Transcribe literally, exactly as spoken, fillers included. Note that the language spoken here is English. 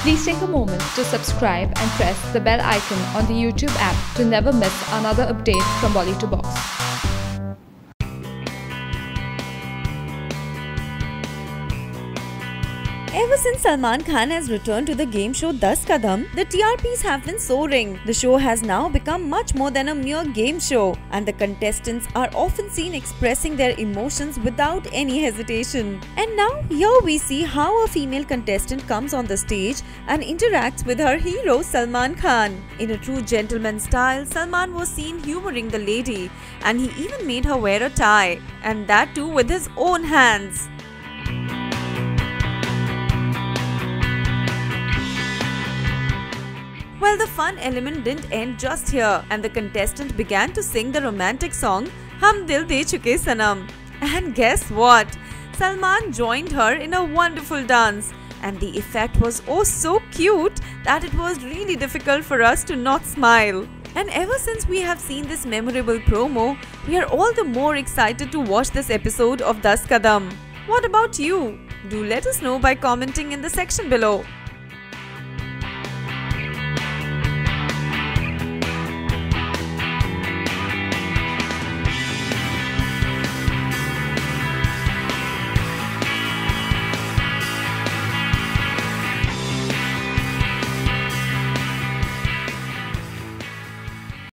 Please take a moment to subscribe and press the bell icon on the YouTube app to never miss another update from Bolly to Box. Ever since Salman Khan has returned to the game show Das Kadam, the T R Ps have been soaring. The show has now become much more than a mere game show, and the contestants are often seen expressing their emotions without any hesitation. And now here we see how a female contestant comes on the stage and interacts with her hero Salman Khan. In a true gentleman style, Salman was seen humoring the lady, and he even made her wear a tie, and that too with his own hands. Well, the fun element didn't end just here, and the contestant began to sing the romantic song Hum Dil De Chuke Sanam. And guess what? Salman joined her in a wonderful dance, and the effect was oh so cute that it was really difficult for us to not smile. And ever since we have seen this memorable promo, we are all the more excited to watch this episode of Das Kadam. What about you? Do let us know by commenting in the section below.